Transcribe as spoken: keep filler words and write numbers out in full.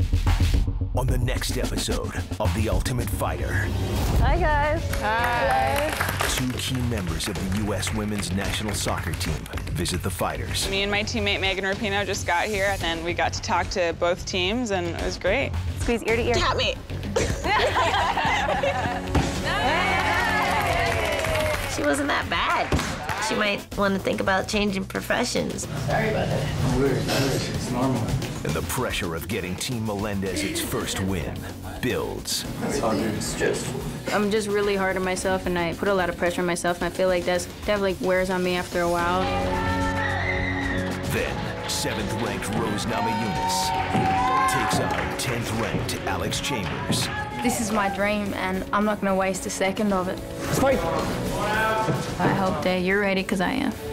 On the next episode of The Ultimate Fighter. Hi, guys. Hi. Two key members of the U S women's national soccer team visit the fighters. Me and my teammate Megan Rapinoe just got here, and we got to talk to both teams, and it was great. Squeeze ear to ear. Tap me. She wasn't that bad. She might want to think about changing professions. Sorry about that. No worries, no worries. It's normal. And the pressure of getting Team Melendez its first win builds. It's all good. It's stressful. I'm just really hard on myself, and I put a lot of pressure on myself, and I feel like that's, that like wears on me after a while. Then, seventh-ranked Rose Namajunas takes on tenth-ranked Alex Chambers. This is my dream, and I'm not going to waste a second of it. Let's fight. I hope that you're ready, because I am.